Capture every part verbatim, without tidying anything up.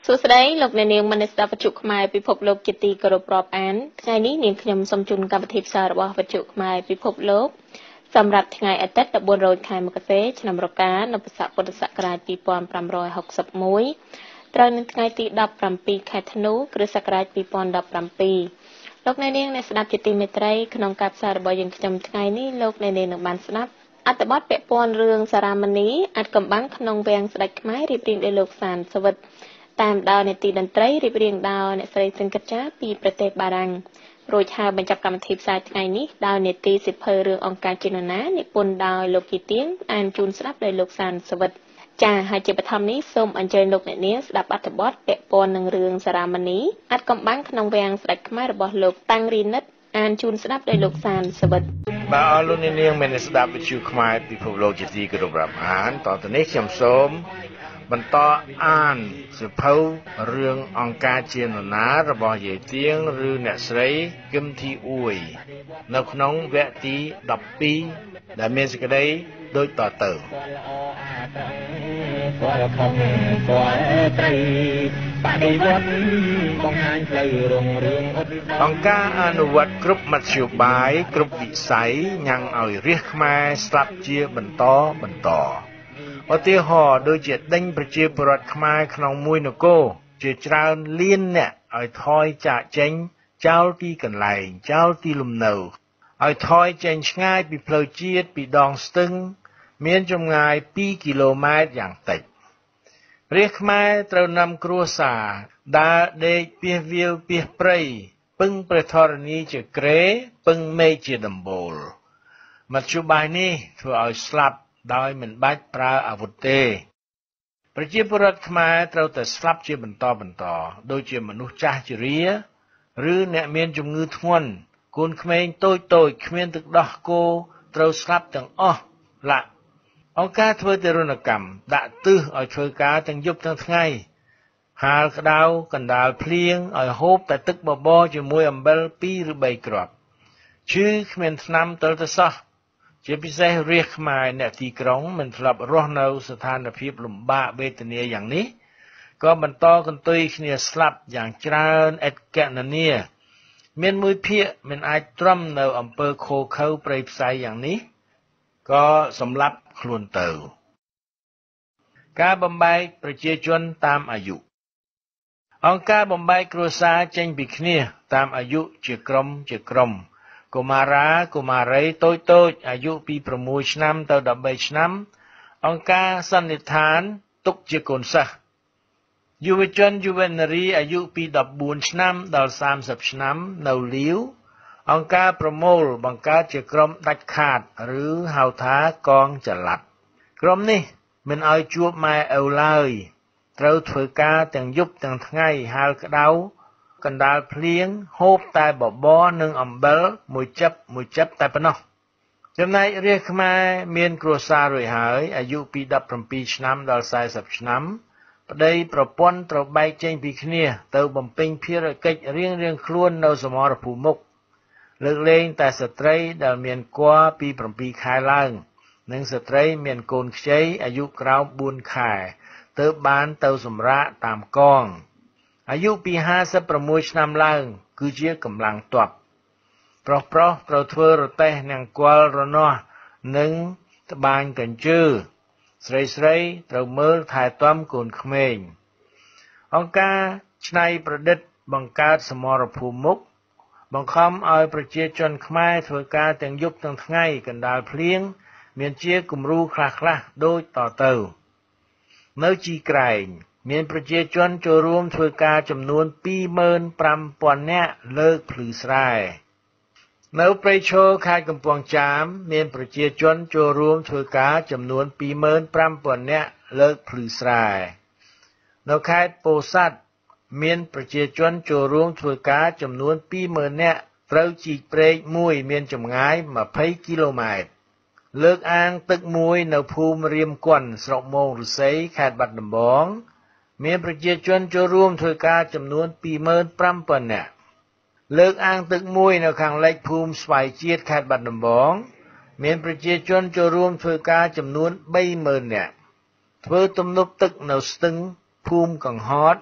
សួស្តីលោកអ្នកនាងមនស្សវិទ្យុខ្មែរពិភពលោកជាទីគោរពរាប់អានថ្ងៃនេះនាងខ្ញុំសូមជូនកម្មវិធីផ្សាយរបស់វិទ្យុខ្មែរពិភពលោកសម្រាប់ថ្ងៃអាទិត្យដប់បួនរោចខែមករាឆ្នាំរកានៅពុទ្ធសករាជពីរពាន់ប្រាំរយហកសិបមួយត្រូវនឹងថ្ងៃទីដប់ប្រាំពីរខែធ្នូគ្រិស្តសករាជពីរពាន់ដប់ប្រាំពីរលោកអ្នកនាងអ្នកស្ដាប់ជាទីមេត្រីក្នុងការផ្សាយរបស់យើងខ្ញុំថ្ងៃនេះលោកអ្នកនាងនឹងបានស្ដាប់អត្ថបទពាក់ព័ន្ធរឿងសារមណីអាចកំបាំងក្នុងវាំងស្ដេចខ្មែររៀបរៀងដោយលោកសានសវិតតាមដោយនេតិតន្ត្រីរៀបរៀងដោយអ្នកស្រីសិនកិត្ចាពីប្រទេសបារាំងរួចហើយបញ្ចប់កម្មវិធីផ្សាយថ្ងៃនេះដោយនេតិសិភើរឿងអង្គការជានណានិពន្ធដោយលោកគីទៀងអានជូនស្ដាប់ដោយលោកសានសវិតចា៎ហើយជាបឋមនេះសូមអញ្ជើញលោកអ្នកនាងស្ដាប់អត្ថបទពាក់ព័ន្ធនឹងរឿងសារមណីអាចកំបាំងក្នុងវាំងស្ដេចខ្មែររបស់លោកតាំងរីនិតអានជូនស្ដាប់ដោយលោកសានសវិតបាទអរលោកអ្នកនាងមានស្ដាប់វិទ្យុខ្មែរពិភពលោកជាទីគោរពរាប់អានតទៅនេះខ្ញុំសូមបន្តអានសៀវភៅរឿងអង្គការជានរណារបស់យាយទៀងឬអ្នកស្រីគឹមធីអ៊ួយនៅក្នុងវគ្គទីដប់ពីរដែលមានសេចក្តីដូចតទៅអង្គការអនុវត្តគ្រប់មធ្យោបាយគ្រប់វិស័យញ៉ាំងឲ្យរាជខ្មែរស្លាប់ជាបន្តបន្តឧទាហរណ៍ដូចជាដេញប្រជាពលរដ្ឋខ្មែរក្នុងមួយនគរជាច្រើនលានអ្នកឲ្យថយចាកចេញចោលទីកន្លែងចោលទីលំនៅឲ្យថយចេញឆ្ងាយពីផ្លូវជាតិពីដងស្ទឹងមានចម្ងាយពីរគីឡូម៉ែត្រយ៉ាងតិចរាជខ្មែរត្រូវនាំគ្រួសារដើរដេកពាសវាវពាសព្រៃពឹងព្រះធរណីជាក្រេពឹងមេឃជាដំបូលមធ្យោបាយនេះធ្វើឲ្យស្លាប់ដោយមិនបាច់ប្រើអាវុធទេប្រជាពលរដ្ឋខ្មែរត្រូវតែស្លាប់ជាបន្តបន្តដូចជាមនុស្សចាស់ជរាឬអ្នកមានជំងឺធ្ងន់កូនក្មេងតូចតូចគ្មានទឹកដោះគោត្រូវស្លាប់ទាំងអស់ឡាក់អង្គការធ្វើទារុណកម្មដាក់ទិសឲ្យធ្វើការទាំងយប់ទាំងថ្ងៃហាលក្តៅកណ្ដាលភ្លៀងឲ្យហូបតែទឹកបបរជាមួយអំបិលពីរឬបីគ្រាប់ឈឺគ្មានថ្នាំទល់ទៅសោះជាពិសេសរាជខ្មែរអ្នកទីក្រុងមិនធ្លាប់រស់នៅស្ថានភាពលំបាកវេទនាយ៉ាងនេះក៏បន្តកន្ទុយគ្នាស្លាប់យ៉ាងច្រើនឥតកណនាមានមួយភាគមិនអាចទ្រាំនៅអំពើខូខើព្រៃផ្សៃយ៉ាងនេះក៏សម្លាប់ខ្លួនទៅការបំបែកប្រជាជនតាមអាយុអង្គការបំបែកគ្រួសារចេញពីគ្នាតាមអាយុជាក្រុមជាក្រុមកុមារាកុមារីតូចតូចអាយុពីប្រាំមួយឆ្នាំទៅដប់បីឆ្នាំអង្គការសន្និដ្ឋានទុកជាកូនសិស្សយុវជនយុវនារីអាយុពីដប់បួនឆ្នាំដល់សាមសិបឆ្នាំនៅលាវអង្គការប្រមូលបង្កើតជាក្រុមដាច់ខាតឬហៅថាកងចល័តក្រុមនេះមិនឲ្យជួបម៉ែឪឡើយត្រូវធ្វើការទាំងយប់ទាំងថ្ងៃហាលក្តៅកណ្ដាលភ្លៀងហូបតែបបរនិងអំបិលមួយចិបមួយចិបតែប៉ុណ្ណោះចំណែករាជខ្មែរមានគ្រួសាររួចហើយអាយុពីដប់ប្រាំពីរឆ្នាំដល់សែសិបឆ្នាំប្តីប្រពន្ធត្រូវបែកចេញពីគ្នាទៅបំពេញភារកិច្ចរៀងរៀងខ្លួននៅសមរភូមិមុខលើកលែងតែស្ត្រីដែលមានគភ៌ពីប្រាំពីរខែឡើងនិងស្ត្រីមានកូនខ្ចីអាយុក្រោមបួនខែទើបបានទៅសម្រាកតាមកងអាយុពីห้าสิบหกឆ្នាំឡើងគឺជាកម្លាំងទ័ពប្រុសប្រុសត្រូវធ្វើរទេះនឹងគល់រនាស់និងត្បាញកញ្ជើស្រីស្រីត្រូវមើលថែទាំកូនក្មេងអង្គការច្នៃប្រឌិតបង្កើតសមរភូមិមុខបង្ខំឲ្យប្រជាជនខ្មែរធ្វើការទាំងយប់ទាំងថ្ងៃកណ្ដាលភ្លៀងមានជាគំរូខ្លះៗដូចតទៅនៅជីក្រែងមានប្រជាជនចូលរួមធ្វើការចំនួនពីរម៉ឺនប្រាំពាន់នាក់លើកភ្លឺស្រែនៅព្រៃឈរខេត្តកំពង់ចាមមានប្រជាជនចូលរួមធ្វើការចំនួនពីរម៉ឺនប្រាំពាន់នាក់លើកភ្លឺស្រែនៅខេត្តពោធិ៍សាត់មានប្រជាជនចូលរួមធ្វើការចំនួនពីរម៉ឺននាក់ត្រូវជីកព្រែកមួយមានចម្ងាយម្ភៃគីឡូម៉ែត្រលើកអាងទឹកមួយនៅភូមិរៀមគន់ស្រុកមោងឫស្សីខេត្តបាត់ដំបងមានប្រជាជនចូលរួមធ្វើការចំនួនពីរម៉ឺនប្រាំពាន់នាក់លើកអាងទឹកមួយនៅខាងលិចភូមិស្វាយជាតិខេត្តបាត់ដំបងមានប្រជាជនចូលរួមធ្វើការចំនួនបីម៉ឺននាក់ធ្វើទំនប់ទឹកនៅស្ទឹងភូមិកង្ហត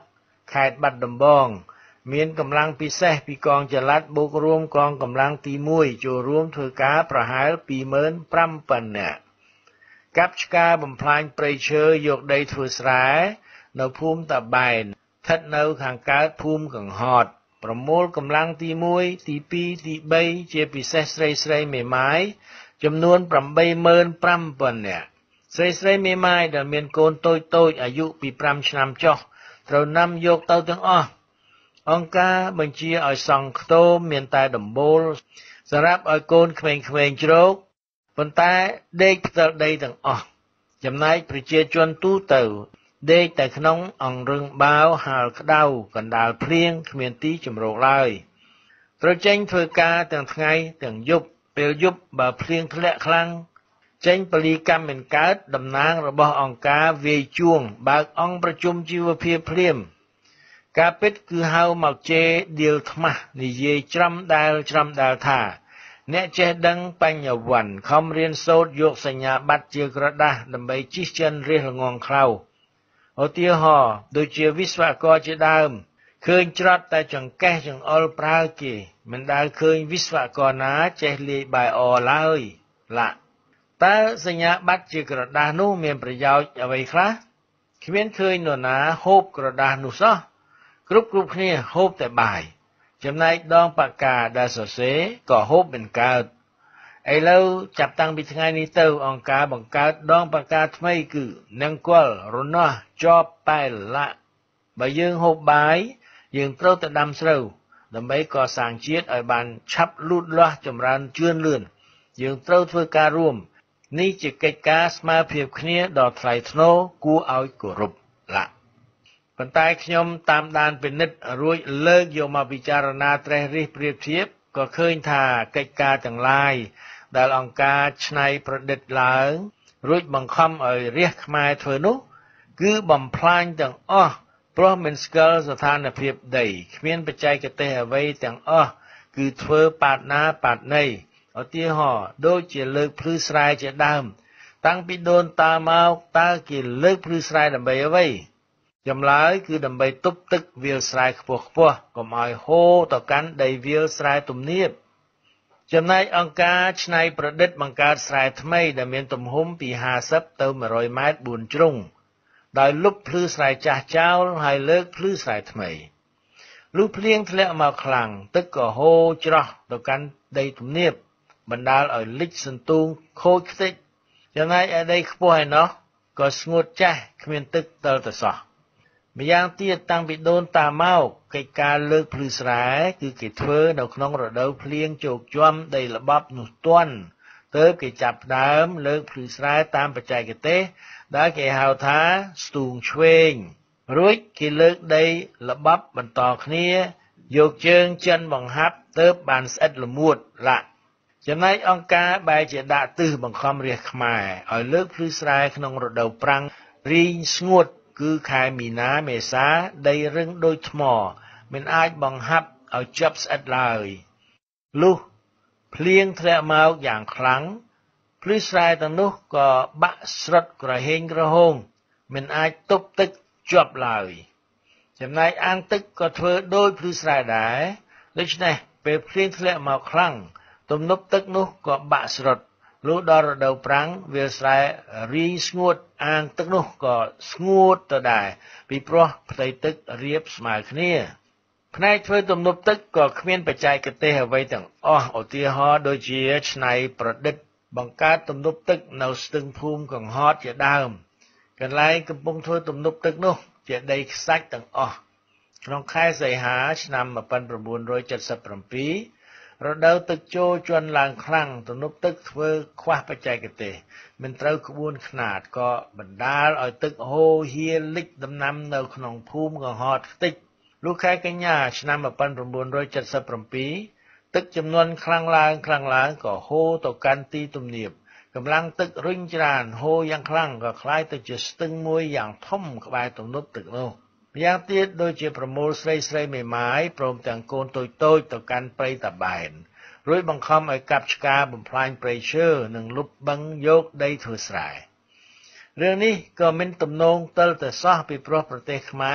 ខេត្តបាត់ដំបងមានកម្លាំងពិសេសពីកងចល័តបូករួមកងកម្លាំងទីមួយចូលរួមធ្វើការប្រហែល ពីរម៉ឺនប្រាំពាន់ នាក់កាប់ឆ្ការបំផ្លាញព្រៃឈើយកដីធ្វើស្រែនៅភូមិតាបែនស្ថិតនៅខាងកើតភូមិកង្ហតប្រមូលកម្លាំងទីមួយទីពីរទីបីជាពិសេសស្រីស្រីមេម៉ាយចំនួន ប្រាំបីម៉ឺនប្រាំពាន់ នាក់ស្រីស្រីមេម៉ាយដែលមានកូនតូចតូចអាយុពីប្រាំឆ្នាំចុះត្រូវនាំយកទៅទាំងអស់អង្គការបញ្ជាឲ្យសង់ខ្ទមមានតែដំបូលសម្រាប់ឲ្យកូនក្មេងៗជ្រោកប៉ុន្តែដេកផ្ទាល់ដីទាំងអស់ចំណែកប្រជាជនទូទៅដេកតែក្នុងអង្រឹងបាវហាលក្តៅកណ្ដាលភ្លៀងគ្មានទីជម្រកឡើយត្រូវចេញធ្វើការទាំងថ្ងៃទាំងយប់ពេលយប់បើភ្លៀងធ្លាក់ខ្លាំងចេញពលីកម្មមិនកើតតំណាងរបស់អង្គការវាយជួងបើកអង្គប្រជុំជីវភាពភ្លាមការពិតគឺហៅមកជេរដៀលថ្មាស់និយាយច្រំដែលច្រំដែលថាអ្នកចេះដឹងបញ្ញវន្តខំរៀនសូត្រយកសញ្ញាបត្រជាក្រដាស់ដើម្បីជិះចិនរះល្ងងខ្លៅឧទាហរណ៍ដូចជាវិស្វករជាដើមឃើញច្រត់តែចង្កេះចង្អុលប្រើគេមិនដែលឃើញវិស្វករណាចេះលាយបាយអឡើយឡាតើសញ្ញាបត្រជាក្រដាស់នោះមានប្រយោជន៍អ្វីខ្លះគ្មានឃើញនរណាហូបក្រដាស់នោះសោះគ្រប់គ្រប់គ្នាហូបតែបាយចំណែកដងปากកាដែលសរសេរក៏ហូបមិនកើតឥឡូវចាប់តាំងពីថ្ងៃនេះទៅអង្គការបង្កើតដងปากកាថ្មីគឺនង្គ័លរនាស់ជាប់ប៉ែលឡាបើយើងហូបបាយយើងត្រូវតែដាំស្រូវដើម្បីកសាងជាតិឲ្យបានឆាប់លូតលាស់ចម្រើនជឿនលឿនយើងត្រូវធ្វើការរួមនេះជាកិច្ចការស្មើភាពគ្នាដ៏ថ្លៃថ្នូរគួរឲ្យគោរពឡាប៉ុន្តែខ្ញុំតាមដានពិនិត្យរួចលើកយកមកពិចារណាត្រេះរិះប្រៀបធៀបក៏ឃើញថាកិច្ចការទាំងឡាយដែលអង្គការច្នៃប្រឌិតឡើងរួចបង្ខំឲ្យរាជខ្មែរធ្វើនោះគឺបំផ្លាញទាំងអស់ព្រោះមិនស្គាល់ស្ថានភាពដីគ្មានបច្ចេកទេសអ្វីទាំងអស់គឺធ្វើប៉ាតណាប៉ាតណីឧទាហរណ៍ដូចជាលើកភ្លឺស្រែជាដើមតាំងពីដូនតាមកតើគេលើកភ្លឺស្រែដើម្បីអ្វីចម្លើយគឺដើម្បីទប់ទឹកវាលស្រែខ្ពស់ខ្ពស់កុំឲ្យហូរទៅកាន់ដីវាលស្រែទំនាបចំណែកអង្គការច្នៃប្រឌិតបង្កើតស្រែថ្មីដែលមានទំហំពីห้าสิบទៅmột trămម៉ែត្របួនជ្រុងដោយលុបភ្លឺស្រែចាស់ចោលហើយលើកភ្លឺស្រែថ្មីលុះភ្លៀងធ្លាក់មកខ្លាំងទឹកក៏ហូរច្រោះទៅកាន់ដីទំនាបបណ្ដាលឲ្យលិចសន្ទូងខូចខ្ទេចចំណែកឯដីខ្ពស់ឯណោះក៏ស្ងួតចាស់គ្មានទឹកទល់តែសោះម្យ៉ាងទៀតតាំងពីដូនតាមកកិច្ចការលើកភ្លឺស្រែគឺគេធ្វើនៅក្នុងរដូវភ្លៀងជោគជាំដីល្បាប់នោះទាន់ទើបគេចាប់ផ្ដើមលើកភ្លឺស្រែតាមបច្ចេកទេសដែលគេហៅថាស្ទូងឆ្វេងរួចគេលើកដីល្បាប់បន្តគ្នាយកជើងចិនបង្ហាប់ទើបបានស្អិតល្មួតឡាក់ចំណែកអង្គការបែរជាដាក់ទិសបង្ខំរាជខ្មែរឲ្យលើកភ្លឺស្រែក្នុងរដូវប្រាំងរីងស្ងួតគឺខែមីនាមេសាដីរឹងដូចថ្មមិនអាចបង្ហាប់ឲ្យជាប់ស្អិតឡើយលុះភ្លៀងធ្លាក់មកយ៉ាងខ្លាំងភ្លឺស្រែទាំងនោះក៏បាក់ស្រុតក្រហេងក្រហងមិនអាចទប់ទឹកជាប់ឡើយចំណែកអាងទឹកក៏ធ្វើដូចភ្លឺស្រែដែរដូច្នេះពេលភ្លៀងធ្លាក់មកខ្លាំងទំនប់ទឹកនោះក៏បាក់ស្រុតលុះដល់រដូវប្រាំងវាលស្រែរីងស្ងួតអាងទឹកនោះក៏ស្ងួតទៅដែរពីព្រោះផ្ទៃទឹករាបស្មើគ្នាផ្នែកធ្វើទំនប់ទឹកក៏គ្មានបច្ចេកទេសអ្វីទាំងអស់ឧទាហរណ៍ដូចជាច្នៃប្រឌិតបង្កើតទំនប់ទឹកនៅស្ទឹងភូមិកង្ហតជាដើមកន្លែងកំពុងធ្វើទំនប់ទឹកនោះជាដីខ្សាច់ទាំងអស់ក្នុងខែសីហាឆ្នាំmột nghìn chín trăm bảy mươi bảyរដូវទឹកចូលជន់ឡើងខ្លាំងទំនប់ទឹកធ្វើខ្វះបច្ចេកទេសមិនត្រូវក្បួនខ្នាតក៏បណ្ដាលឲ្យទឹកហូរហៀលិចដំណាំនៅក្នុងភូមិកង្ហតខ្ទេចលុះខែកញ្ញាឆ្នាំmột nghìn chín trăm bảy mươi bảyទឹកចំនួនខ្លាំងឡើងខ្លាំងឡើងក៏ហូរទៅកាន់ទីទំនាបកម្លាំងទឹករុញច្រានហូរយ៉ាងខ្លាំងក៏คล้ายទៅជាស្ទឹងមួយយ៉ាងធំក្បែរទំនប់ទឹកនោះម្យ៉ាងទៀតដូចជាប្រមូលស្រីស្រីមេម៉ាយព្រមទាំងកូនតូចតូចទៅកាន់ព្រៃតាបែនរួចបង្ខំឲ្យកាប់ឆ្ការបំផ្លាញព្រៃឈើនិងលុបបឹងយកដីធ្វើស្រែរឿងនេះក៏មានទំនងទល់តែសោះពីព្រោះប្រទេសខ្មែរ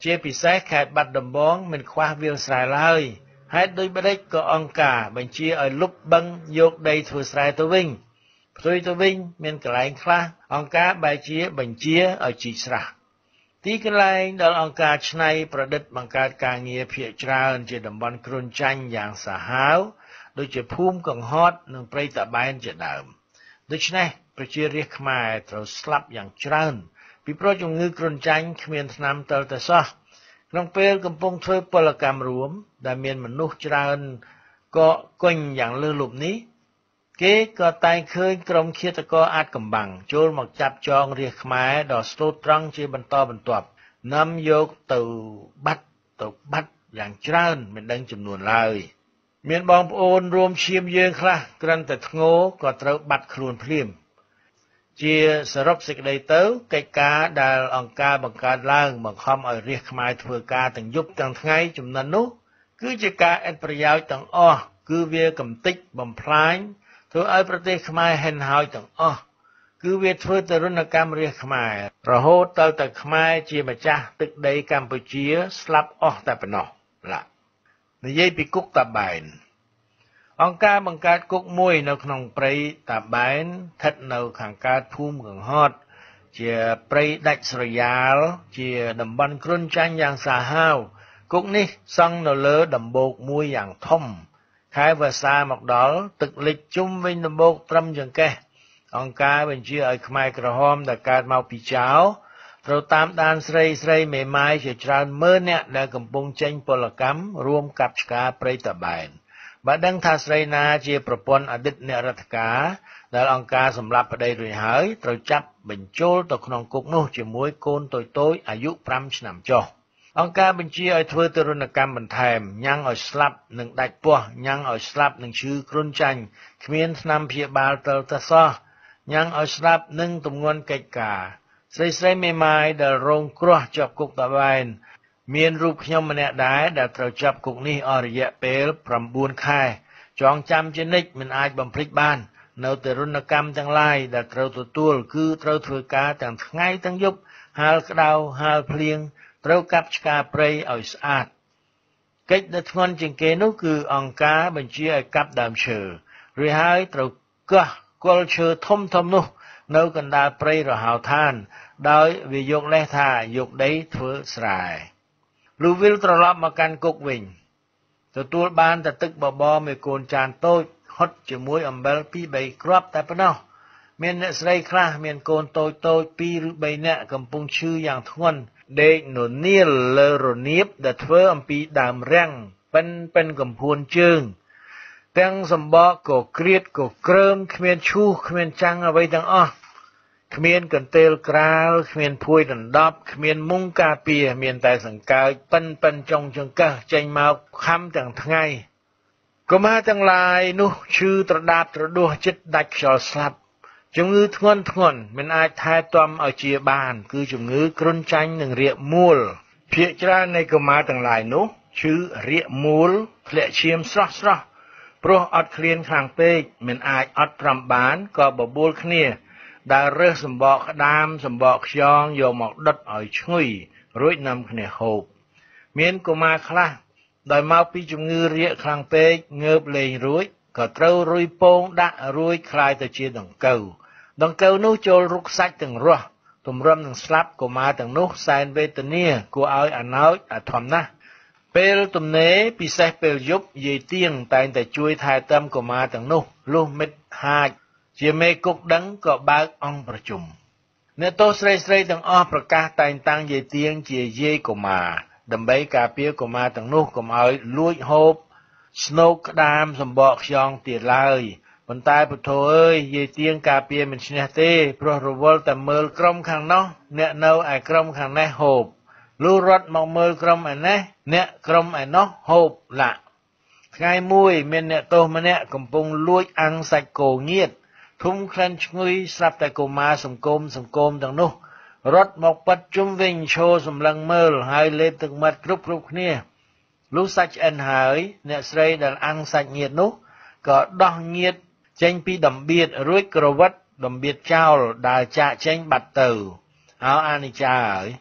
ជាពិសេសខេត្តបាត់ដំបងមិនខ្វះវាលស្រែឡើយហេតុដូចម្តេចក៏អង្គការបញ្ជាឲ្យលុបបឹងយកដីធ្វើស្រែទៅវិញផ្ទុយទៅវិញមានកន្លែងខ្លះអង្គការបែរជាបញ្ជាឲ្យជីកស្រះទីកន្លែងដែលអង្គការឆ្នៃប្រឌិតបង្កើតការងារភាគច្រើនជាតំបន់គ្រុនចាញ់យ៉ាងសាហាវដូចជាភូមិកង្ហតនិងព្រៃតាបែនជាដើមដូច្នេះប្រជារាស្ត្រខ្មែរត្រូវស្លាប់យ៉ាងច្រើនពីព្រោះជំងឺគ្រុនចាញ់គ្មានថ្នាំទល់តែសោះក្នុងពេលកំពុងធ្វើពលកម្មរួមដែលមានមនុស្សច្រើនក៏កុញយ៉ាងលើសលប់នេះគេក៏តែងឃើញក្រុមឃាតករអាថ៌កំបាំងចូលមកចាប់ចងរាស្ត្រខ្មែរដល់ស្ទូតត្រង់ជាបន្តបន្ទាប់នាំយកទៅបាត់ទៅបាត់យ៉ាងច្រើនមិនដឹងចំនួនឡើយមានបងប្អូនរួមឈាមយើងខ្លះគ្រាន់តែធ្ងោក៏ត្រូវបាត់ខ្លួនភ្លាមជាសរុបសេចក្តីទៅកិច្ចការដែលអង្គការបង្កើតឡើងបង្ខំឲ្យរាស្ត្រខ្មែរធ្វើការទាំងយប់ទាំងថ្ងៃចំណិននោះគឺជាការឥតប្រយោជន៍ទាំងអស់គឺវាកំទេចបំផ្លាញធ្វើឲ្យប្រទេសខ្មែរហិនហោចទាំងអស់គឺវាធ្វើទរណកម្មរាស្ត្រខ្មែររហូតទៅតែខ្មែរជាម្ចាស់ទឹកដីកម្ពុជាស្លាប់អស់តែប៉ុណ្ណោះឡានិយាយពីគុកតាបែនអង្គការបង្កើតគុកមួយនៅក្នុងព្រៃតាបែនស្ថិតនៅខាងកើតភូមិកង្ហតជាព្រៃដាច់ស្រយាលជាតំបន់គ្រុនចាញ់យ៉ាងសាហាវគុកនេះសង់នៅលើដំបូកមួយយ៉ាងធំខែវស្សាមកដល់ទឹកលិចជុំវិញដំបូកត្រឹមចង្កេះអង្គការបញ្ជាឲ្យខ្មែរក្រហមដែលកើតមកពីចៅត្រូវតាមដានស្រីស្រីមេម៉ាយជាច្រើនម៉ឺននាក់ដែលកំពុងចេញពលកម្មរួមកាប់ឆ្ការព្រៃតាបែនបើដឹងថាស្រីណាជាប្រពន្ធអតីតអ្នករដ្ឋការដែលអង្គការសម្លាប់ប្តីរួចហើយត្រូវចាប់បញ្ចូលទៅក្នុងគុកនោះជាមួយកូនតូចតូចអាយុប្រាំឆ្នាំចុះអង្គការបញ្ជាឲ្យធ្វើទរណកម្មបន្ថែមញ៉ាំងឲ្យស្លាប់និងដាច់ពោះញ៉ាំងឲ្យស្លាប់នឹងឈឺគ្រុនចាញ់គ្មានថ្នាំព្យាបាលទល់តែសោះញ៉ាំងឲ្យស្លាប់នឹងទម្ងន់កិច្ចការស្រីស្រីមេម៉ាយដែលរងគ្រោះជាប់គុកតាបែនមានរូបខ្ញុំម្នាក់ដែរដែលត្រូវចាប់គុកនេះអស់រយៈពេលប្រាំបួនខែចងចាំជានិច្ចមិនអាចបំភ្លេចបាននៅទរណកម្មទាំងឡាយដែលត្រូវទទួលគឺត្រូវធ្វើការទាំងថ្ងៃទាំងយប់ហាលក្តៅហាលភ្លៀងត្រូវកាប់ឆ្ការព្រៃឲ្យស្អាតកិច្ចដែលធ្ងន់ជាងគេនោះគឺអង្គការបញ្ជាឲ្យកាប់ដើមឈើរួចហើយត្រូវកោះគល់ឈើធំធំនោះនៅកណ្ដាលព្រៃរហោឋានដោយវាយកលេសថាយកដីធ្វើស្រែលុះវិលត្រឡប់មកកាន់គុកវិញទទួលបានតែទឹកបបរមួយកូនចានតូចហុតជាមួយអំបិលពីរបីគ្រាប់តែប៉ុណ្ណោះមានអ្នកស្រីខ្លះមានកូនតូចតូចពីរឬបីនាក់កំពុងឈឺយ៉ាងធ្ងន់ដេកននាលលើរនៀបដែលធ្វើអំពីដើមរាំងប៉ិនប៉ិនកំភួនជើងទាំងសម្បកក៏ក្រៀតក៏ក្រើមគ្មានឈូសគ្មានចាំងអ្វីទាំងអស់គ្មានកន្ទេលក្រាលគ្មានភួយដណ្ដប់គ្មានមុងការពារមានតែសង្កើចប៉ិនប៉ិនចុងចង្កឹះចេញមកខំទាំងថ្ងៃកុមារទាំងឡាយនោះឈឺត្រដាបត្រដួសចិត្តដាច់ខ្យល់ស្លាប់ជំងឺធ្ងន់ធ្ងន់មិនអាចថែទាំឲ្យជាបានគឺជំងឺគ្រុនចាញ់និងរាគមូលភាគច្រើននៃកុមារទាំងឡាយនោះឈឺរាគមូលធ្លាក់ឈាមស្រស់ស្រស់ព្រោះអត់ឃ្លានខ្លាំងពេកមិនអាចអត់ត្រាំបានក៏បបួលគ្នាដើររើសសម្បកក្តាមសម្បកខ្យងយកមកដុតឲ្យឈ្ងុយរួចនាំគ្នាហូបមានកុមារខ្លះដោយមកពីជំងឺរាគខ្លាំងពេកងើបលេងរួចក៏ត្រូវរុយពងដាក់រួចคล้ายទៅជាដង្កូវដង្កូវនោះចូលរុកសាច់ទាំងរស់ទម្រាំនឹងស្លាប់កុមារទាំងនោះសែនវេទនាគួរឲ្យអាណោចអាធម្មណាស់ពេលទំនេរពិសេសពេលយប់យាយទៀងតែងតែជួយថែទាំកុមារទាំងនោះលុះមិត្តហាចជាមេគុកដឹងក៏បើកអង្គប្រជុំអ្នកទោសស្រីស្រីទាំងអស់ប្រកាសតែងតាំងយាយទៀងជាយាយកុមារដើម្បីការពារកុមារទាំងនោះកុំឲ្យលួចហូបស្នូកក្តាមសម្បកខ្យងទៀតឡើយប៉ុន្តែពុទ្ធអើយយាយទៀងការពារមិនឈ្នះទេព្រោះរវល់តែមើលក្រុមខាងនោះអ្នកនៅឯក្រុមខាងនេះហូបលុះរត់មកមើលក្រុមឯនេះអ្នកក្រុមឯនោះហូបឡាក់ថ្ងៃមួយមានអ្នកទោសម្នាក់កំពុងលួចអាំងសាច់គោងៀតធុំក្លិនឈ្ងុយស្រាប់តែកុមារសង្គមសង្គមទាំងនោះរត់មកប៉ាត់ជុំវិញឈរសម្លឹងមើលហើយលេបទឹកមាត់គ្រប់គ្រប់គ្នាលុះសាច់ឆ្អិនហើយអ្នកស្រីដែលអាំងសាច់ងៀតនោះក៏ដោះងៀតចេញពីដំបៀតរួចក្រវិតដំបៀតចោលដើរចាកចេញបាត់ទៅអោអានិច្ចាហើយ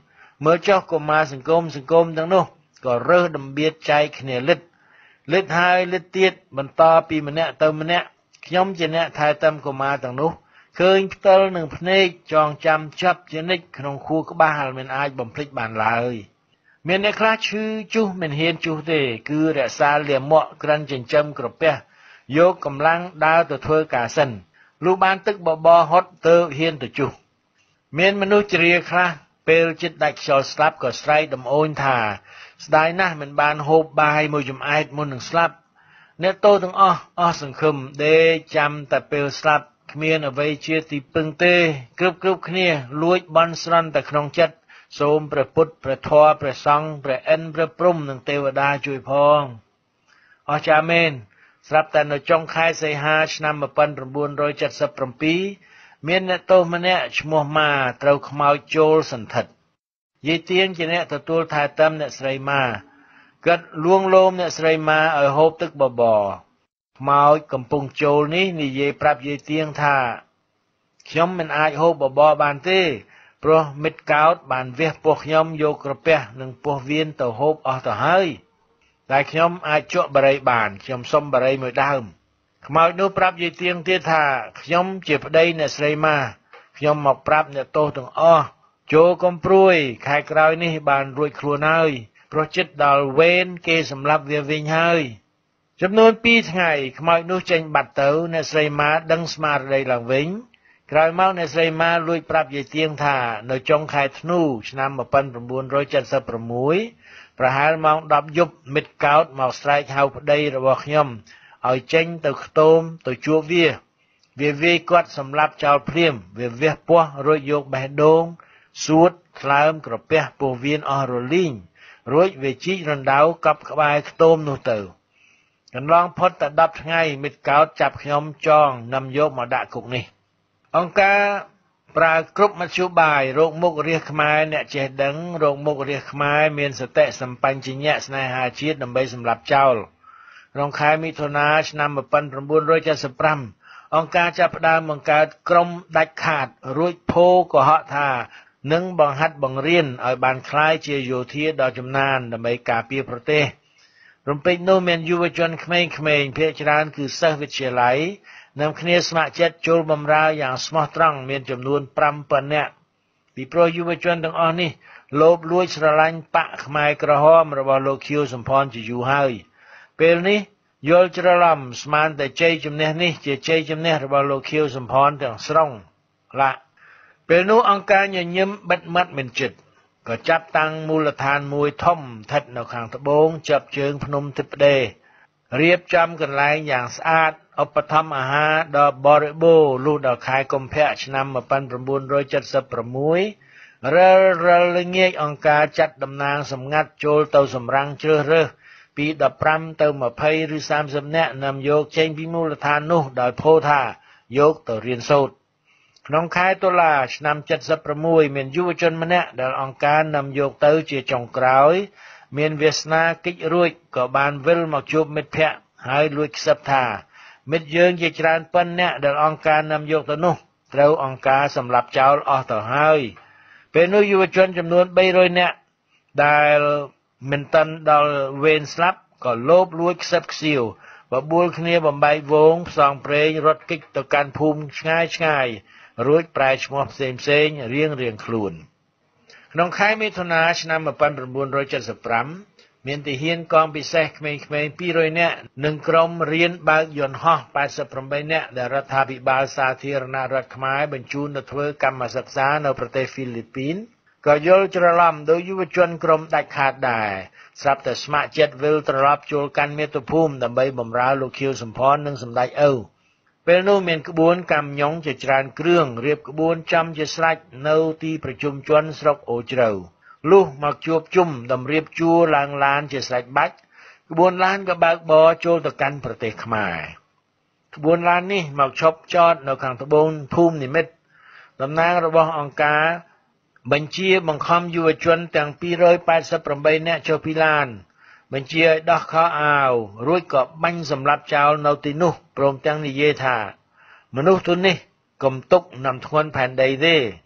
មើលចុះកុមារសង្គមសង្គមទាំងនោះក៏រើសដំបៀតចែកគ្នាលិតលិតហើយលិតទៀតបន្តពីម្នាក់ទៅម្នាក់ខ្ញុំជាអ្នកថែទាំកុមារទាំងនោះឃើញផ្ទាល់នឹងភ្នែកចងចាំចាប់ជានិច្ចក្នុងខួរក្បាលមិនអាចបំភ្លេចបានឡើយមានអ្នកខ្លះឈឺជុះមិនហ៊ានជុះទេគឺរក្សាលាមកក្រិនចិញ្ចឹមក្រពះយកកម្លាំងដើរទៅធ្វើការសិនលុះបានទឹកបបរហត់ទៅហ៊ានទៅជុះមានមនុស្សជ្រាខ្លះពេលចិត្តដាច់ខ្យល់ស្លាប់ក៏ស្រែកដំអូនថាស្ដាយណាស់មិនបានហូបបាយមួយចំអែតមុននឹងស្លាប់អ្នកតូទាំងអស់អស់សង្ឃឹមដេកចាំតែពេលស្លាប់គ្មានអ្វីជាទីពឹងទេគ្រប់គ្រប់គ្នាលួចបន់ស្រន់តែក្នុងចិត្តសូមព្រះពុទ្ធព្រះធម៌ព្រះសង្ឃព្រះឥន្ទព្រះព្រហ្មនិងទេវតាជួយផងអស្ចារ្យមែនស្រាប់តែនៅចុងខែសីហាឆ្នាំmột nghìn chín trăm bảy mươi bảyមានអ្នកទោសម្នាក់ឈ្មោះម៉ាត្រូវខ្មោចចូលសន្ធិដ្ឋយាយទៀងជាអ្នកទទួលថែទាំអ្នកស្រីម៉ាគាត់លួងលោមអ្នកស្រីម៉ាឲ្យហូបទឹកបបរខ្មោចកំពុងចូលនេះនិយាយប្រាប់យាយទៀងថាខ្ញុំមិនអាចហូបបបរបានទេព្រោះមិត្តកោតបានវះពោះខ្ញុំយកក្រពះនិងពោះវៀនទៅហូបអស់ទៅហើយតែខ្ញុំអាចជក់បារីបានខ្ញុំសុំបារីមួយដើមខ្មោចនោះប្រាប់យាយទៀងទៀតថាខ្ញុំជាប្តីអ្នកស្រីម៉ាខ្ញុំមកប្រាប់អ្នកទោសទាំងអស់ចូលកុំព្រួយខែក្រោយនេះបានរួចខ្លួនហើយព្រោះចិត្តដល់វេនគេសម្លាប់វាវិញហើយចំនួនពីរថ្ងៃខ្មោចនោះចេញបាត់ទៅអ្នកស្រីម៉ាដឹងស្មារតីឡើងវិញក្រោយមកអ្នកស្រីម៉ាលួចប្រាប់យាយទៀងថានៅចុងខែធ្នូឆ្នាំmột nghìn chín trăm bảy mươi sáuប្រហែលម៉ោងដប់យប់មិត្តកោតមកស្រែកហៅប្តីរបស់ខ្ញុំឲ្យចេញទៅខ្ទមទៅជួបវាវាវាយគាត់សម្លាប់ចោលភ្លាមវាវះពោះរួចយកបេះដូងសួតថ្លើមក្រពះពោះវៀនអស់រលីងរួចវាជីករណ្ដៅកប់ក្បែរខ្ទមនោះទៅកន្លងផុតតែដប់ថ្ងៃមិត្តកោតចាប់ខ្ញុំចងនាំយកមកដាក់គុកនេះអង្គការប្រើគ្រប់មធ្យោបាយរោគមុខរាសខ្មែរអ្នកចេះដឹងរោគមុខរាសខ្មែរមានសតិសម្បញ្ញៈស្នេហាជាតិដើម្បីសម្លាប់ចោលក្នុងខែមិថុនាឆ្នាំmột nghìn chín trăm bảy mươi lămអង្គការចាប់ផ្ដើមបង្កើតក្រុមដាច់ខាតរួចភោកុហកថានឹងបង្ហាត់បង្រៀនឲ្យបានคล้ายជាយោធាដ៏ចំណានដើម្បីការពារប្រទេសរំពេចនោះមានយុវជនក្មេងៗភាគច្រើនគឺសិស្សវិទ្យាល័យនាំគ្នាស្ម័គ្រចិត្តចូលបម្រើយ៉ាងស្មោះត្រង់មានចំនួនប្រាំពាន់នាក់ពីព្រោះយុវជនទាំងអស់នេះលោភលួចស្រឡាញ់បកខ្មែរក្រហមរបស់លោកខៀវសំផនជាយូរហើយពេលនេះយល់ច្រឡំស្មានតែជ័យជំនះនេះជាជ័យជំនះរបស់លោកខៀវសំផនទាំងស្រុងឡាពេលនោះអង្គការញញឹមបិទមាត់មិនជិតក៏ចាប់តាំងមូលដ្ឋានមួយធំស្ថិតនៅខាងត្បូងចាប់ជើងភ្នំទិផ្ដេរៀបចំកន្លែងយ៉ាងស្អាតឧបត្ថម្ភអាហារដល់បរិបូរលុះដល់ខែកុម្ភៈឆ្នាំmột nghìn chín trăm bảy mươi sáuរិលរិលល្ងាចអង្គការចាត់តំណាងសម្ងាត់ចូលទៅសម្រាំងជ្រើសរើសពីដប់ប្រាំទៅម្ភៃឬសាមសិបនាក់នាំយកចេញពីមូលដ្ឋាននោះដោយពោលថាយកទៅរៀនសូត្រក្នុងខែតុលាឆ្នាំเจ็ดสิบหกមានយុវជនម្នាក់ដែលអង្គការនាំយកទៅជាចុងក្រោយមានវាសនាកិច្ចរួចក៏បានវិលមកជួបមិត្តភ័ក្តិហើយលួចខ្សឹបថាមិត្តយើងជាច្រើនប៉ុណ្ណអ្នកដែលអង្គការនាំយកទៅនោះត្រូវអង្គការសម្លាប់ចោលអស់ទៅហើយពេលនោះយុវជនចំនួនបីរយនាក់ដែលមិនតាន់ដល់វេនស្លាប់ក៏លោភលួចខ្សឹបខ្សៀវបបួលគ្នាបំបែកវងផ្សងព្រេងរត់គេចទៅកាន់ភូមិឆ្ងាយឆ្ងាយរួចប្រែឈ្មោះផ្សេងផ្សេងរៀងរៀងខ្លួនក្នុងខែមិថុនាឆ្នាំmột nghìn chín trăm bảy mươi lămមានទាហានកងពិសេសក្មេងៗពីររយនាក់និងក្រុមរៀនបើកយន្តហោះแปดสิบแปดនាក់ដែលរដ្ឋាភិបាលសាធារណរដ្ឋខ្មែរបញ្ជូនទៅធ្វើកម្មសិក្សានៅប្រទេសហ្វីលីពីនក៏យល់ច្រឡំដោយយុវជនក្រុមដាច់ខាតដែរស្រាប់តែស្ម័គ្រចិត្តវិលត្រឡប់ចូលកាន់មាតុភូមិដើម្បីបម្រើលោកខៀវសំផននិងសម្ដេចឪពេលនោះមានក្បួនកម្មញងជាច្រើនគ្រឿងរៀបក្បួនចំជាស្រេចនៅទីប្រជុំជនស្រុកអូជ្រៅលុះមកជួបជុំតម្រៀបជួរឡើងឡានជាស្រេចបាច់ក្បួនឡានក៏បើកបរចូលទៅកាន់ប្រទេសខ្មែរក្បួនឡាននេះមកឈប់ចតនៅខាងត្បូងភូមិនិមិត្តតំណាងរបស់អង្គការបញ្ជាបង្ខំយុវជនទាំងពីររយแปดสิบแปดនាក់ចុះពីឡានបញ្ជាឲ្យដោះខោអាវរួចក៏បាញ់សម្លាប់ចោលនៅទីនោះព្រមទាំងនិយាយថាមនុស្សទុននេះកុំទុកនាំធ្ងន់ផែនដីទេ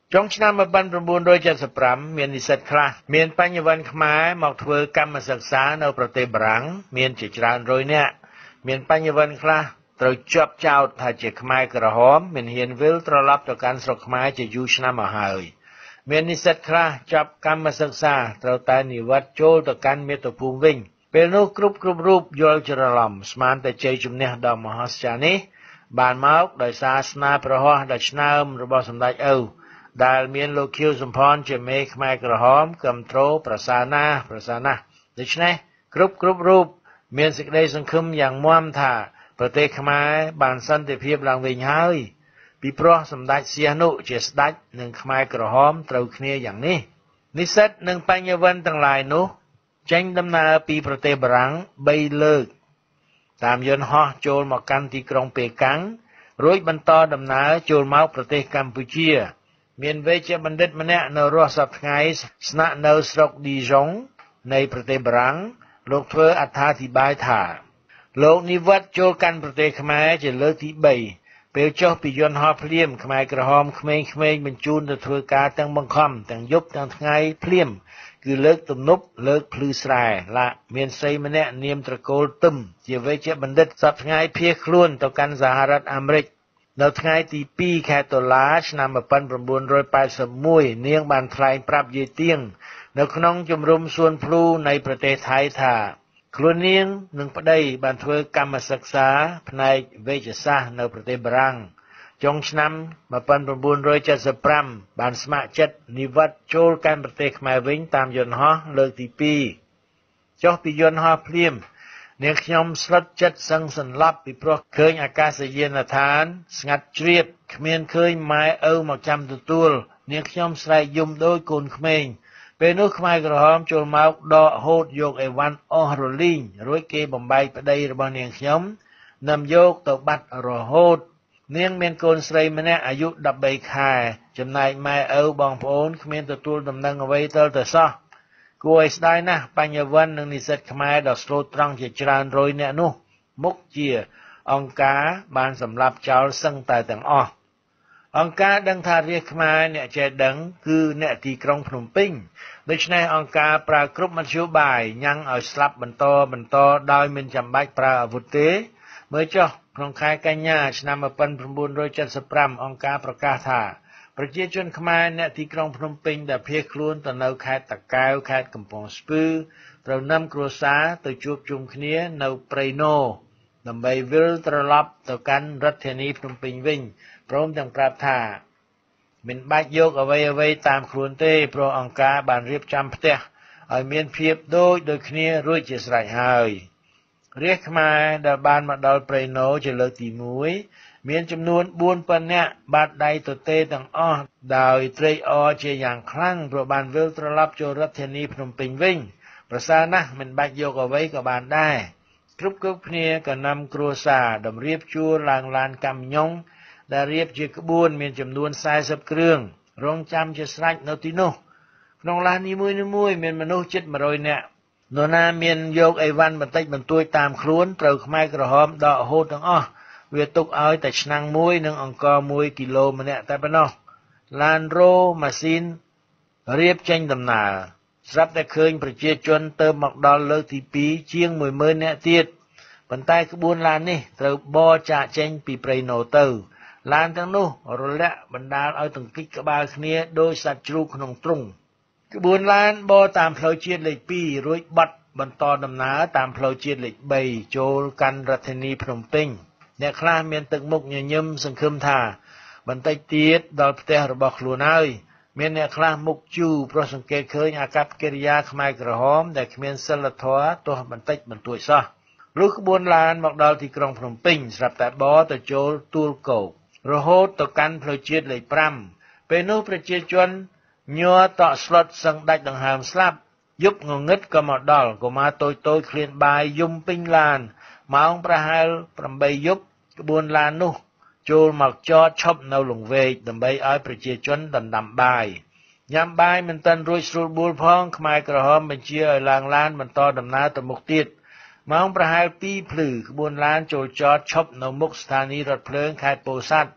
ចុងឆ្នាំmột nghìn chín trăm七十五មាននិស្សិតខ្លះមានបញ្ញវន្តខ្មែរមកធ្វើកម្មសិក្សានៅប្រទេសបារាំងមានជាច្រើនរយនាក់មានបញ្ញវន្តខ្លះត្រូវជាប់ចោទថាជាខ្មែរក្រហមមានហ៊ានវិលត្រឡប់ទៅកាន់ស្រុកខ្មែរជាយូរឆ្នាំមកហើយមាននិស្សិតខ្លះចាប់កម្មសិក្សាត្រូវតែនិវត្តន៍ចូលទៅកាន់មាតុភូមិវិញពេលនោះគ្រប់គ្រប់រូបយល់ច្រឡំស្មានតែជ័យជំនះដ៏មហស្ចារ្យនេះបានមកដោយសារស្នាប្រហោះដ៏ឆ្នើមរបស់សម្ដេចឪដែលមានលោកខៀវសំផនជាមេខ្មែរក្រហមគាំទ្រប្រសើរណាស់ប្រសើរណាស់ដូច្នេះគ្រប់គ្រប់រូបមានសេចក្តីសង្ឃឹមយ៉ាងមាំថាប្រទេសខ្មែរបានសន្តិភាពឡើងវិញហើយពីព្រោះសម្ដេចសៀនុជាស្ដេចនិងខ្មែរក្រហមត្រូវគ្នាយ៉ាងនេះនិស្សិតនិងបញ្ញវន្តទាំងឡាយនោះចេញដំណើរពីប្រទេសបារាំងបីលើកតាមយន្តហោះចូលមកកាន់ទីក្រុងប៉េកាំងរួចបន្តដំណើរចូលមកប្រទេសកម្ពុជាមានវេជ្ជបណ្ឌិតម្នាក់នៅរស់សប្តាហ៍ថ្ងៃស្នាក់នៅស្រុកឌីយ៉ុងនៃប្រទេសបារាំងលោកធ្វើអត្ថាធិប្បាយថាលោកនិវត្តន៍ចូលកាន់ប្រទេសខ្មែរជាលើកទីបីពេលចុះពីយន្តហោះភ្លាមខ្មែរក្រហមក្មេងៗបញ្ជូនទៅធ្វើការទាំងបង្ខំទាំងយប់ទាំងថ្ងៃភ្លាមគឺលើកទំនប់លើកភ្លឺស្រែឡាមានស្រីម្នាក់នាមត្រកូលទឹមជាវេជ្ជបណ្ឌិតសប្តាហ៍ថ្ងៃភៀសខ្លួនទៅកាន់សហរដ្ឋអាមេរិកនៅថ្ងៃទីពីរខែតុលាឆ្នាំmột nghìn chín trăm tám mươi mốtនាងបានថ្លែងប្រាប់យាយទៀងនៅក្នុងជំរំសួនភ្លូនៃប្រទេសថៃថាខ្លួននាងនិងប្តីបានធ្វើកម្មសិក្សាផ្នែកវេជ្ជសាស្ត្រនៅប្រទេសបារាំងចុងឆ្នាំmột nghìn chín trăm bảy mươi lămបានស្ម័គ្រចិត្តនិវត្តន៍ចូលកាន់ប្រទេសខ្មែរវិញតាមយន្តហោះលើកទីពីរចុះពីយន្តហោះភ្លាមនាងខ្ញុំស្លុតចិត្តសឹងសន្លប់ពីព្រោះឃើញអាកាសយានដ្ឋានស្ងាត់ជ្រាបគ្មានឃើញម៉ែឪមកចាំទទួលនាងខ្ញុំស្រែកយំដូចកូនក្មេងពេលនោះខ្មែរក្រហមចូលមកដកហូតយកអីវ៉ាន់អស់រលីងរួចគេបំបែកប្តីរបស់នាងខ្ញុំនាំយកទៅបាត់រហូតនាងមានកូនស្រីម្នាក់អាយុដប់បីខែចំណែកម៉ែឪបងប្អូនគ្មានទទួលដំណឹងអ្វីទៅទៅសោះគួរឲ្យស្ដាយណាស់បញ្ញវន្តនិងនិស្សិតខ្មែរដ៏ស្លូតត្រង់ជាច្រើនរយនាក់នោះមុខជាអង្គការបានសម្លាប់ចោលសឹងតែទាំងអស់អង្គការដឹងថារាជខ្មែរអ្នកចេះដឹងគឺអ្នកទីក្រុងភ្នំពេញដូច្នេះអង្គការប្រើគ្រប់មធ្យោបាយញ៉ាំងឲ្យស្លាប់បន្តបន្តដោយមិនចាំបាច់ប្រើអាវុធទេមើលចុះក្នុងខែកញ្ញាឆ្នាំmột nghìn chín trăm bảy mươi lămអង្គការប្រកាសថាប្រជាជនខ្មែរអ្នកទីក្រុងភ្នំពេញដែលភៀសខ្លួនទៅនៅខេត្តតាកែវខេត្តកំពង់ស្ពឺត្រូវនាំគ្រួសារទៅជួបជុំគ្នានៅព្រៃណូដើម្បីវិលត្រឡប់ទៅកាន់រដ្ឋធានីភ្នំពេញវិញព្រមទាំងប្រាប់ថាមិនបាច់យកអ្វីអ្វីតាមខ្លួនទេព្រោះអង្គការបានរៀបចំផ្ទះឲ្យមានភាពដូចដូចគ្នារួចជាស្រេចហើយរាជខ្មែរដែលបានមកដល់ព្រៃណូជាលើកទីមួយមានចំនួនbốnពាន់នាក់បាត់ដៃទទេទាំងអស់ដោយត្រេកអរជាយ៉ាងខ្លាំងព្រោះបានវិលត្រឡប់ចូលរដ្ឋធានីភ្នំពេញវិញប្រសើរណាស់មិនបាច់យកអ្វីក៏បានដែរគ្រប់គ្រប់គ្នាក៏នាំគ្រួសារតម្រៀបជួរឡើងឡានកាំញុងដែលរៀបជាក្បួនមានចំនួន40គ្រឿងរងចាំជាស្រេចនៅទីនោះក្នុងឡាននីមួយៗមានមនុស្សជិត100នាក់នរណាមានយកអីវ៉ាន់បន្តិចបន្តួចតាមខ្លួនត្រូវខ្មែរក្រហមដកហូតទាំងអស់វាទុកឲ្យតែឆ្នាំងមួយនិងអង្ករមួយគីឡូម្នាក់តែប៉ុណ្ណោះឡានរ៉ូម៉ាស៊ីនរៀបចេញដំណើរស្រាប់តែឃើញប្រជាជនទៅមកដល់លើកទីពីរជាងមួយម៉ឺននាក់ទៀតប៉ុន្តែក្បួនឡាននេះត្រូវបរចាកចេញពីព្រៃណូទៅឡានទាំងនោះរលាក់បណ្ដាលឲ្យទង្គិចក្បាលគ្នាដោយសត្វជ្រូកក្នុងទ្រុងក្បួនឡានបរតាមផ្លូវជាតិលេខពីររួចបត់បន្តដំណើរតាមផ្លូវជាតិលេខបីចូលកាន់រដ្ឋធានីភ្នំពេញអ្នកខ្លះមានទឹកមុខញញឹមសង្ឃឹមថាបន្តិចទៀតដល់ផ្ទះរបស់ខ្លួនហើយមានអ្នកខ្លះមុខជូរព្រោះសង្កេតឃើញអាកប្បកិរិយាខ្មែរក្រហមដែលគ្មានសិលធម៌ទោះបន្តិចបន្តួចសោះលុះក្បួនឡានមកដល់ទីក្រុងភ្នំពេញស្រាប់តែបរទៅចូលទួលគោករហូតទៅកាន់ផ្លូវជាតិលេខ5ពេលនោះប្រជាជនញ័រតក់ស្លុតសឹងដាច់ដង្ហើមស្លាប់យប់ងងឹតក៏មកដល់កុមារតូចតូចឃ្លានបាយយំពេញឡានម៉ោងប្រហែល8យប់ក្បួនឡាននោះចូលមកចតឈប់នៅលង្វែកដើម្បីឲ្យប្រជាជនដណ្ដាំបាយញ៉ាំបាយមិនទាន់រួចស្រួលបួលផងខ្មែរក្រហមបញ្ជាឲ្យឡើងឡានបន្តដំណើរទៅមុខទៀតម៉ោងប្រហែល2ភ្លឺក្បួនឡានចូលចតឈប់នៅមុខស្ថានីយ៍រថភ្លើងខេត្តពោធិ៍សាត់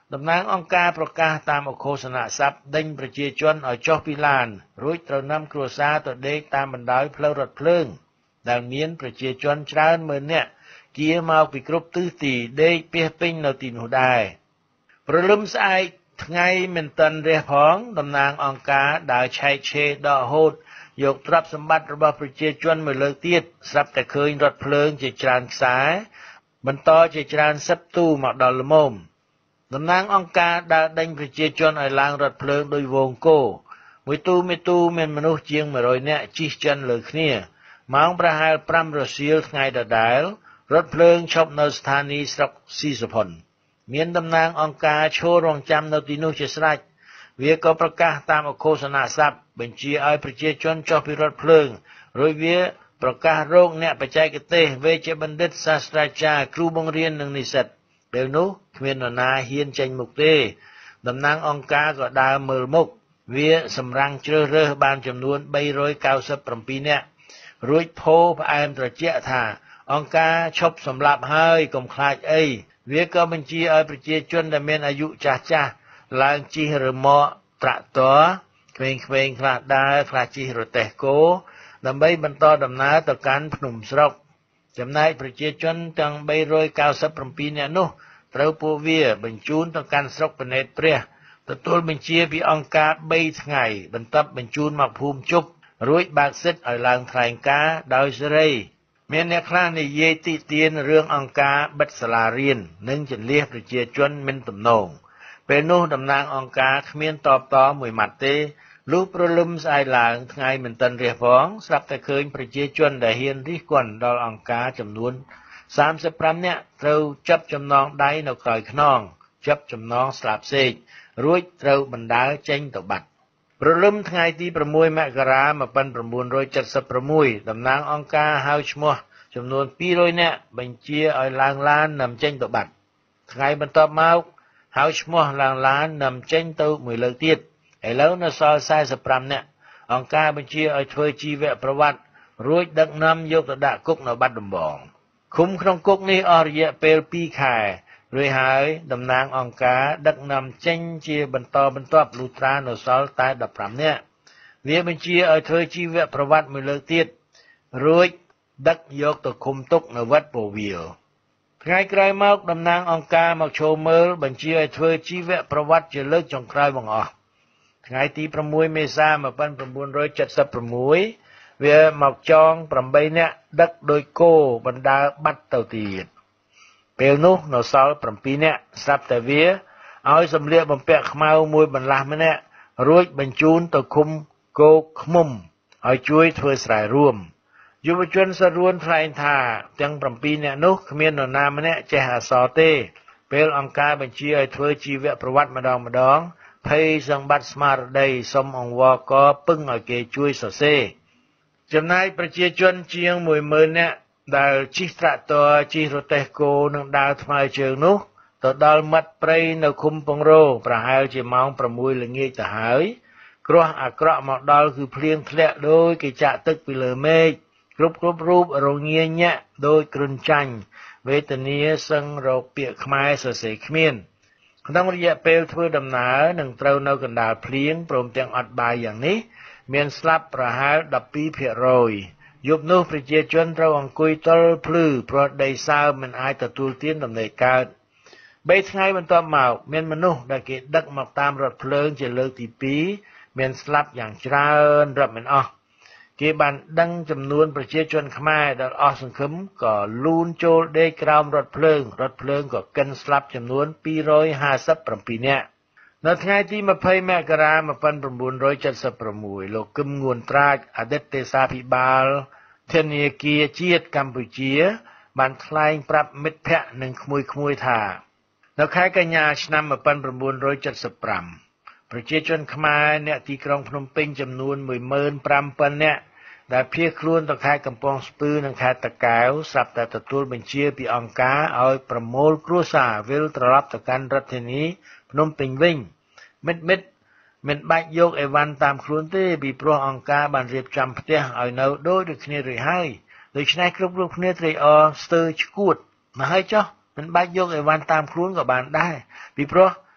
តំណាងអង្គការប្រកាសតាមអឃោសនស័ព្ទដេញប្រជាជនឲ្យចុះពីឡានរួចត្រូវនាំគ្រួសារទៅដេកតាមបណ្ដោយផ្លូវរថភ្លើងដែលមានប្រជាជនច្រើនម៉ឺននាក់គៀមកពីគ្រប់ទិសទីដេកពាសពេញនៅទីនោះដែរព្រលឹមស្អែកថ្ងៃមិនទាន់រះផងតំណាងអង្គការដើរឆែកឆេរដកហូតយកទ្រព្យសម្បត្តិរបស់ប្រជាជនមួយលើកទៀតស្រាប់តែឃើញរថភ្លើងជាច្រើនខ្សែបន្តជាច្រើនសិបទូមកដល់ល្មមតំណាងអង្គការដើរដេញប្រជាជនឲ្យឡើងរថភ្លើងដោយវងគោមួយទូមួយទូមានមនុស្សជាងមួយរយនាក់ជិះចិនលើគ្នាម៉ោងប្រហែលប្រាំរសៀលថ្ងៃដដែលរថភ្លើងឈប់នៅស្ថានីយ៍ស្រុកស៊ីសុផុនមានតំណាងអង្គការឈររងចាំនៅទីនោះជាស្រេចវាក៏ប្រកាសតាមអឃោសនស័ព្ទបញ្ជាឲ្យប្រជាជនចុះពីរថភ្លើងរួចវាប្រកាសរកអ្នកបច្ចេកទេសវេជ្ជបណ្ឌិតសាស្ត្រាចារ្យគ្រូបង្រៀននិងនិស្សិតពេលនោះគ្មាននរណាហ៊ានចេញមុខទេតំណាងអង្គការក៏ដើរមើលមុខវាសម្រាំងជ្រើសរើសបានចំនួនបីរយកៅសិបប្រាំពីរនាក់រួចពោលផ្អែមត្រជាក់ថាអង្គការឈប់សម្លាប់ហើយកុំខ្លាចអីវាក៏បញ្ជាឲ្យប្រជាជនដែលមានអាយុចាស់ចាស់ឡើងជិះរ៉ឺម៉កត្រាក់ទ័រក្មេងៗខ្លះដើរខ្លះជិះរទេះគោដើម្បីបន្តដំណើរទៅកាន់ភ្នំស្រុកចំណែកប្រជាជនទាំងបីរយកៅសិបប្រាំពីរនាក់នោះត្រូវពួកវាបញ្ជូនទៅកាន់ស្រុកបណេតព្រះទទួលបញ្ជាពីអង្គការបីថ្ងៃបន្ទាប់បញ្ជូនមកភូមិជប់រួចបើកសិទ្ធឲ្យឡើងថ្លែងការណ៍ដោយសេរីមានអ្នកខ្លះនិយាយទីទានរឿងអង្គការបិទសាលារៀននិងចន្លៀសប្រជាជនមិនទំនងពេលនោះតំណាងអង្គការគ្មានតបតមួយម៉ាត់ទេលុះព្រលឹមស្អែកឡើងថ្ងៃមិនទាន់រះផងស្រាប់តែឃើញប្រជាជនដែលហ៊ានរិះគន់ដល់អង្គការចំនួនសាមសិបប្រាំនាក់ត្រូវចាប់ចំណងដៃនៅក្រោយខ្នងចាប់ចំណងស្លាបសេករួចត្រូវបណ្តើរចេញទៅបាត់ព្រលឹមថ្ងៃទីប្រាំមួយមករា១៩៧៦តំណាងអង្គការហៅឈ្មោះចំនួនពីររយនាក់បញ្ជាឲ្យឡើងឡាននាំចេញទៅបាត់ថ្ងៃបន្ទាប់មកហៅឈ្មោះឡើងឡាននាំចេញទៅមួយលើកទៀតឥឡូវនៅសល់សែសិបប្រាំនាក់អង្គការបញ្ជាឲ្យធ្វើជីវប្រវត្តិរួចដឹកនាំយកទៅដាក់គុកនៅបាត់ដំបងឃុំក្នុងគុកនេះអស់រយៈពេលពីរខែរួចហើយតំណាងអង្គការដឹកនាំចេញជាបន្តបន្ទាប់លុះត្រានៅសល់តែដប់ប្រាំនាក់វាបញ្ជាឲ្យធ្វើជីវប្រវត្តិមួយលើកទៀតរួចដឹកយកទៅឃុំទុកនៅវត្តពោវាលថ្ងៃក្រោយមកតំណាងអង្គការមកចូលមើលបញ្ជាឲ្យធ្វើជីវប្រវត្តិជាលើកចុងក្រោយបង្អស់ថ្ងៃទីប្រាំមួយមេសា១៩៧៦វាមកចងប្រាំបីនាក់ដឹកដោយគោបណ្ដើរបាត់ទៅទៀតពេលនោះនៅសល់ប្រាំពីរនាក់ស្រាប់តែវាឲ្យសម្លៀកបំពាក់ខ្មៅមួយបន្លាស់ម្នាក់រួចបញ្ជូនទៅឃុំគោកឃ្មុំឲ្យជួយធ្វើស្រែរួមយុវជនសរួនថ្លែងថាទាំងប្រាំពីរនាក់នោះគ្មាននរណាម្នាក់ចេះអក្សរទេពេលអង្គការបញ្ជាឲ្យធ្វើជីវប្រវត្តិម្ដងម្ដងភ័យសង្បត្តិស្មារតីសុំអង្វរកពឹងឲ្យគេជួយសរសេរចំណែកប្រជាជនជាងមួយម៉ឺននាក់ដែលជិះត្រាក់ទ័រជិះរទេះគោនិងដើរថ្មើរជើងនោះទៅដល់មាត់ព្រៃនៅឃុំពងរោប្រហែលជាម៉ោងប្រាំមួយល្ងាចទៅហើយគ្រោះអាក្រក់មកដល់គឺភ្លៀងធ្លាក់ដោយគេចាក់ទឹកពីលើមេឃគ្រប់គ្រប់រូបរងាញាក់ដោយគ្រុនចាញ់វេទនាសឹងរកពាក្យខ្មែរសរសេរគ្មានក្នុងរយៈពេលធ្វើដំណើរនឹងត្រូវនៅកណ្ដាលភ្លៀងព្រមទាំងអត់បាយយ៉ាងនេះមានស្លាប់ប្រហែលដប់ពីរភាគរយយប់នោះប្រជាជនត្រូវអង្គុយទល់ភ្លឺព្រោះដីសើមមិនអាចទទួលទានដំណេកកើតបីថ្ងៃបន្ទាប់មកមានមនុស្សដែលគេដឹកមកតាមរថភ្លើងជាលើកទីពីរមានស្លាប់យ៉ាងច្រើនរាប់មិនអស់គេបានដឹងចំនួនប្រជាជនខ្មែរដែលអស់សង្ឃឹមក៏លូនចូលដេកក្រោមរថភ្លើងរថភ្លើងក៏កិនស្លាប់ចំនួនពីររយហាសិបប្រាំពីរនាក់នៅថ្ងៃទីម្ភៃមករា១៩៧៦លោកគឹមងួនត្រាចអតីតទេសាភិបាលធនាគារជាតិកម្ពុជាបានថ្លែងប្រាប់មិត្តភ័ក្តិនិងក្មួយៗថានៅខែកញ្ញាឆ្នាំ១៩៧៥ប្រជាជនខ្មែរអ្នកទីក្រុងភ្នំពេញចំនួនមួយម៉ឺនប្រាំពាន់នាក់ដែលភៀសខ្លួនទៅខេត្តកំពង់ស្ពឺនិងខេត្តតាកែវស្រាប់តែទទួលបញ្ជាពីអង្គការឲ្យប្រមូលគ្រួសារវិលត្រឡប់ទៅកាន់រដ្ឋធានីភ្នំពេញវិញមិត្តមិត្តមិនបាច់យកអីវ៉ាន់តាមខ្លួនទេពីព្រោះអង្គការបានរៀបចំផ្ទះឲ្យនៅដូចដូចគ្នារួចហើយដូច្នេះគ្រប់គ្រប់គ្នាត្រេកអរស្ទើរឈួតមកហើយចុះមិនបាច់យកអីវ៉ាន់តាមខ្លួនក៏បានដែរពីព្រោះ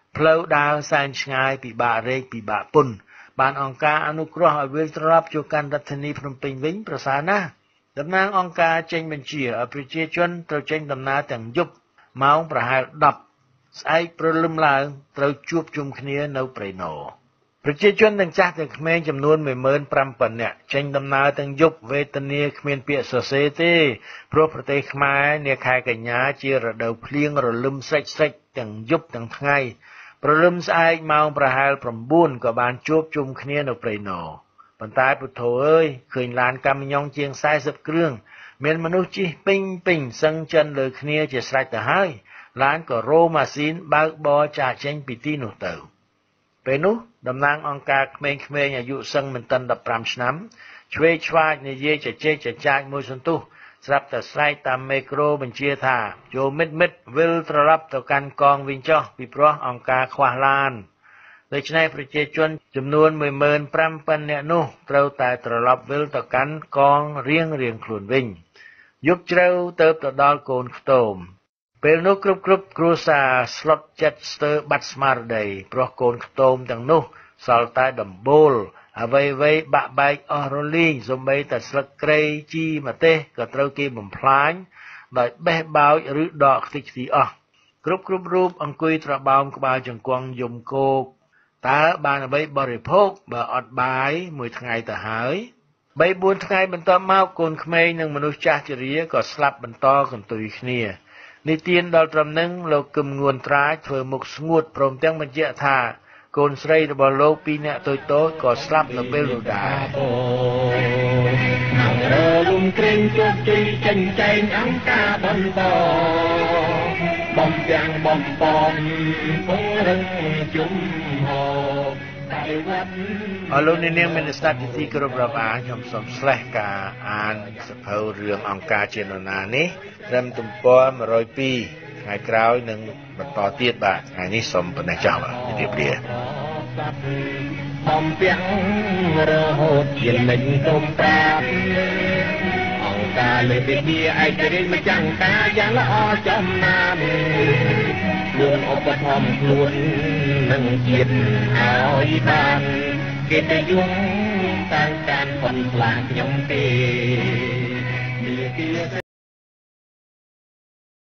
ផ្លូវដើរសែនឆ្ងាយពិបាករែកពិបាកពុនបានអង្គការអនុគ្រោះឲ្យវិលត្រឡប់ចូលកាន់រដ្ឋធានីភ្នំពេញវិញប្រសើរណាស់តំណាងអង្គការចេញបញ្ជាឲ្យប្រជាជនត្រូវចេញដំណើរទាំងយប់ម៉ោងប្រហែលដប់ស្អែកព្រលឹមឡើងត្រូវជួបជុំគ្នានៅព្រៃនរប្រជាជនទាំងចាស់ទាំងក្មេងចំនួន មួយម៉ឺនប្រាំពាន់ នាក់ចេញដំណើរទាំងយប់វេទនាគ្មានពាក្យសរសេរទេព្រោះប្រទេសខ្មែរនាខែកញ្ញាជារដូវភ្លៀងរលឹមស្រិចស្រិចទាំងយប់ទាំងថ្ងៃព្រលឹមស្អែកម៉ោងប្រហែល 9 ក៏បានជួបជុំគ្នានៅព្រៃនរប៉ុន្តែពុទ្ធោអើយឃើញឡានកាមីយ៉ុងជាង สี่สิบ គ្រឿងមានមនុស្សជិះពេញពេញសឹងចិនលើគ្នាជាស្រេចទៅហើយឡានក៏រោម៉ាស៊ីនបើកបរចាកចេញពីទីនោះទៅពេលនោះតំណាងអង្គការក្មេងៗអាយុសឹងមិនទាន់ ដប់ប្រាំ ឆ្នាំឆ្វេងឆ្វាយនិយាយជជែកចចាចមួយសន្ទុះស្រាប់តែស្រែកតាមមេក្រូបញ្ជាថាចូលមិត្តមិត្តវិលត្រឡប់ទៅកាន់កងវិញចុះពីព្រោះអង្គការខ្វះឡានដូច្នេះប្រជាជនចំនួន មួយម៉ឺនប្រាំពាន់ នាក់នោះត្រូវតែត្រឡប់វិលទៅកាន់កងរៀងរៀងខ្លួនវិញយប់ជ្រៅទៅទៅដល់កូនខ្ទមពេលនោះគ្រប់គ្រប់គ្រួសារស្លុតចិត្តស្ទើរបាត់ស្មារតីព្រោះកូនខ្ទមទាំងនោះសល់តែដំបូលអ្វីៗបាក់បែកអស់រលីងសូម្បីតែស្លឹកគ្រៃជីម្ទេសក៏ត្រូវគេបំផ្លាញដោយបេះបោចឬដកខ្ទេចខ្ទីអស់គ្រប់គ្រប់រូបអង្គុយត្របោមក្បាលជង្គង់យំគោកតើបានអ្វីបរិភោគបើអត់បាយមួយថ្ងៃទៅហើយ បីបួន ថ្ងៃបន្ទាប់មកកូនក្មេងនិងមនុស្សចាស់ជរាក៏ស្លាប់បន្តកន្ទុយគ្នានិទានដល់ត្រឹមនឹងលោកគឹមងួនត្រាចធ្វើមុខស្ងួតព្រមទាំងបញ្ជាក់ថាកូនស្រីរបស់លោកពីរនាក់តូចៗក៏ស្លាប់នៅពេលនោះដែរខាងរលំក្រែងជោគជ័យចេញចែងអង្គការបន្តបំទាំងបំពំពង្រឹងជុំហោតែវត្តអរលោកនាងមានស្ដាប់ទីគោរពរាប់អានខ្ញុំសូមស្លេះការអានសភៅរឿងអង្គការជានរណានេះត្រឹមទំព័រ មួយរយពីរ ថ្ងៃក្រោយនឹងបន្តទៀតបាទថ្ងៃនេះសូមប៉ុណ្ណេះចោះបាទជម្រាបលាបំពាំងរហូតជាលេងទុំប្រាប់អង្គការលើពីបៀឯករាជ្យម្ចាំងការយ៉ាងល្អចំណានខ្លួនឧបត្ថម្ភខ្លួននឹងជាតិឲ្យបានគេតែយំតាមការផុនខ្លាចខ្ញុំទេ